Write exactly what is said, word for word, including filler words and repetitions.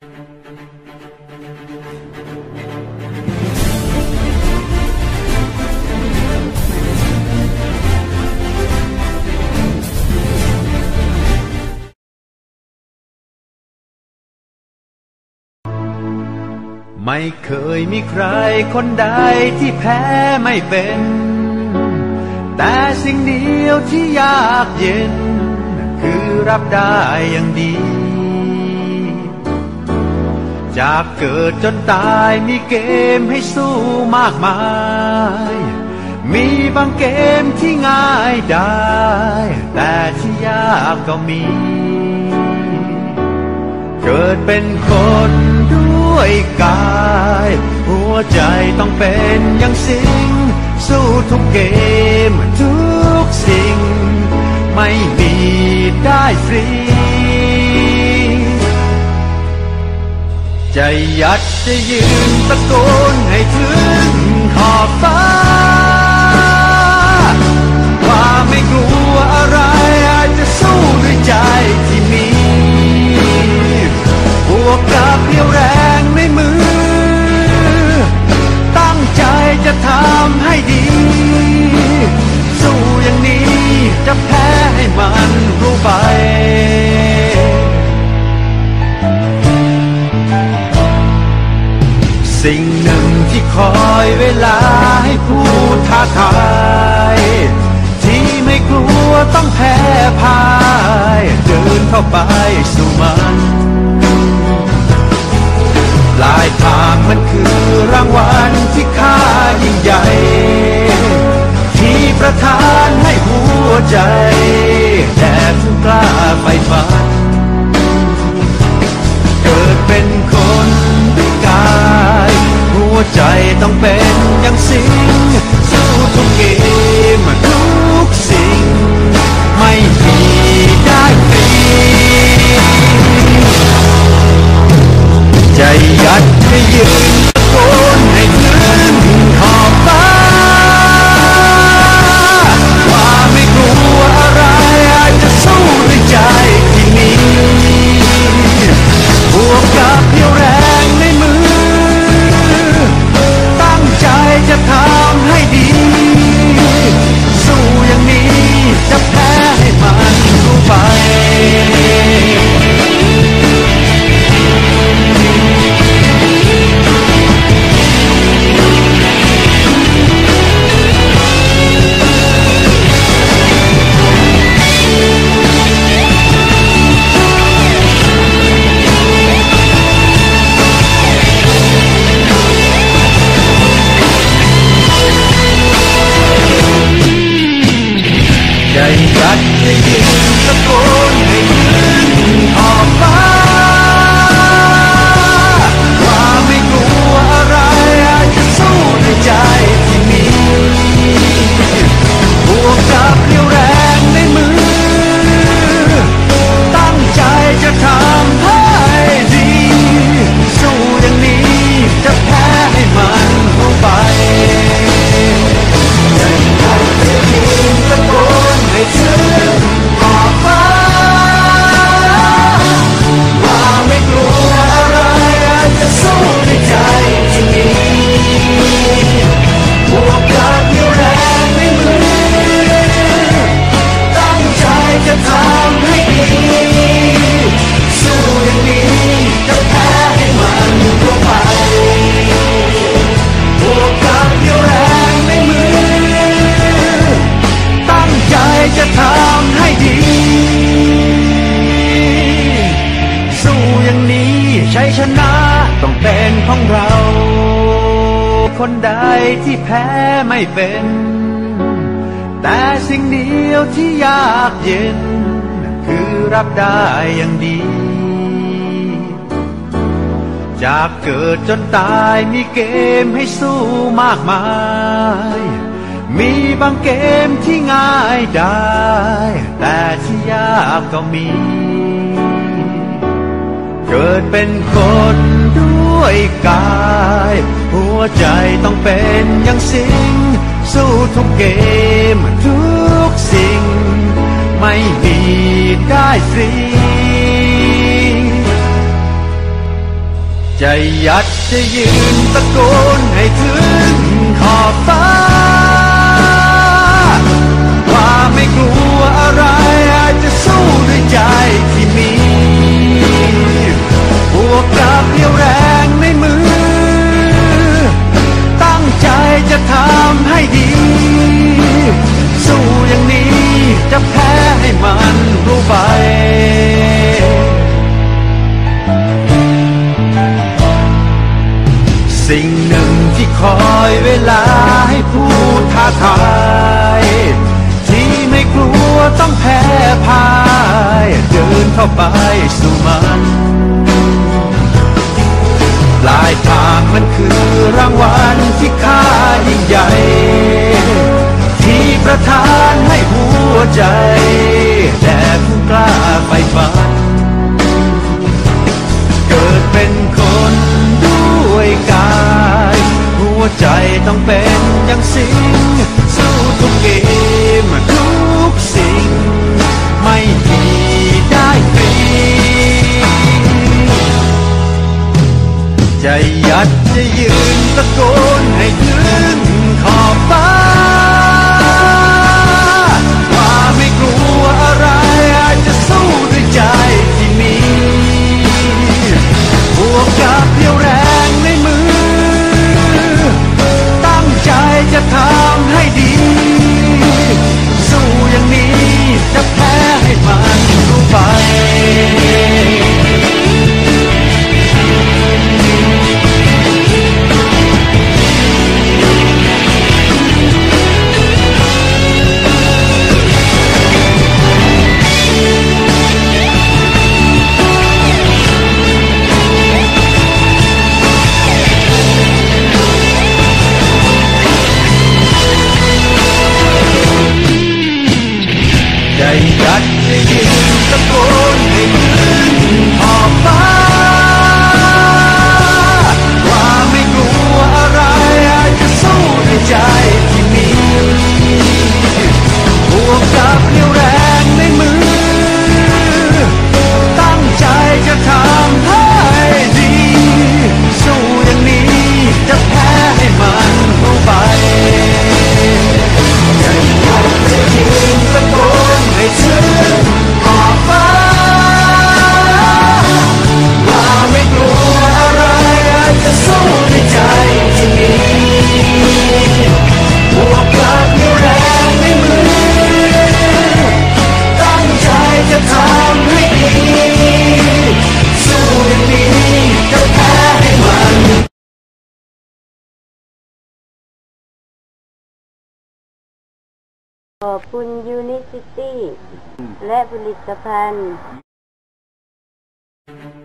ไม่เคยมีใครคนใดที่แพ้ไม่เป็นแต่สิ่งเดียวที่ยากเย็นคือรับได้อย่างดีจากเกิดจนตายมีเกมให้สู้มากมายมีบางเกมที่ง่ายได้แต่ที่ยากก็มีเกิดเป็นคนด้วยกายหัวใจต้องเป็นอย่างสิงสู้ทุกเกมทุกสิ่งไม่มีได้ฟรีจะยัดจะยืนตะโกนให้ถึงขอบฟ้าว่าไม่กลัวอะไรอาจจะสู้ด้วยใจที่มีบวกกับเรี่ยวแรงในมือตั้งใจจะทำให้ดีสู้อย่างนี้จะแพ้ให้มันรู้ไปสิ่งหนึ่งที่คอยเวลาให้ผู้ท้าทายที่ไม่กลัวต้องแพ้พ่ายเดินเข้าไปสู่มันปลายทางมันคือรางวัลที่ค่ายิ่งใหญ่ที่ประทานให้หัวใจแต่ถึงกล้าไปฝันเกิดเป็นคนด้วยกายหัวใจต้องเป็นอย่างสิงสู้ทุกเกมทุกสิ่งไม่มีได้ฟรีใจยัดให้ยืนตะโกนให้ถึงขอบฟ้าว่าไม่กลัวอะไรอาจจะสู้ด้วยใจที่มีบวกกับเรี่ยวแรงในมือตั้งใจจะทำให้ดีสู้อย่างนี้จะแพ้ให้มันรู้ไปใจรักจะยืนตะโกนให้ถึงขอบฟ้าว่าไม่กลัวอะไรอาจจะสู้ด้วยใจที่มีบวกกับเรี่ยวแรงในมือตั้งใจจะทำให้ดีสู้อย่างนี้จะแพ้ให้มันรู้ไปใจรักจะยืนตะโกนให้ถึงขอบฟ้าว่าไม่กลัวอะไรอาจจะสู้ด้วยใจที่มีบวกกับเรี่ยวแรงในมือตั้งใจจะทำให้ดีสู้อย่างนี้จะแพ้ให้มันรู้ไปบวกกับเรี่ยวแรงในมือตั้งใจจะทำให้ดีสู้อย่างนี้ชัยชนะต้องเป็นของเราคนใดที่แพ้ไม่เป็นแต่สิ่งเดียวที่ยากเย็นคือรับได้อย่างดีจากเกิดจนตายมีเกมให้สู้มากมายมีบางเกมที่ง่ายได้แต่ที่ยากก็มีเกิดเป็นคนด้วยกายหัวใจต้องเป็นอย่างสิงสู้ทุกเกมทุกสิ่งไม่มีได้ฟรีจะยัดจะยืนตะโกนให้ถึงขอบฟ้าว่าไม่กลัวอะไรอาจจะสู้ด้วยใจที่มีบวกกับเรี่ยวแรงในมือตั้งใจจะทำให้ดีสู้อย่างนี้จะแพ้ให้มันรู้ไปสิ่งหนึ่งที่คอยเวลาให้ผู้ท้าทายที่ไม่กลัวต้องแพ้พ่ายเดินเข้าไปสู่มันปลายทางมันคือรางวัลที่ค่ายิ่งใหญ่ที่ประทานให้หัวใจแด่ผู้กล้าไปฝันเกิดเป็นคนด้วยกายหัวใจต้องเป็นอย่างสิ่งสู้ทุกเกมทุกสิ่งไม่มีได้ฟรีจะยัดจะยืนตะโกนให้ถึงขอบฟ้าว่าไม่กลัวอะไรอาจจะสู้ด้วยใจที่มีบวกกับเรี่ยวแรงในมือตั้งใจจะทำให้ดีสู้อย่างนี้จะแพ้ให้มันรู้ไปจะยัดจะยืนตะโกนให้ถึงขอบฟ้าว่าไม่กลัวอะไรอาจจะสู้ด้วยใจที่มีบวกกับเรี่ยวแรงในมือตั้งใจจะทำให้ดีสู้อย่างนี้จะแพ้ให้มันรู้ไปจะยัดจะยืนตะโกนให้ถึงขอบฟ้าว่าไม่กลัวอะไรอาจจะสู้ด้วยใจที่มีบวกกับเรี่ยวแรงในมือตั้งใจจะทำให้ดีสู้อย่างนี้จะแพ้ให้มันขอบคุณ Unicity และผลิตภัณฑ์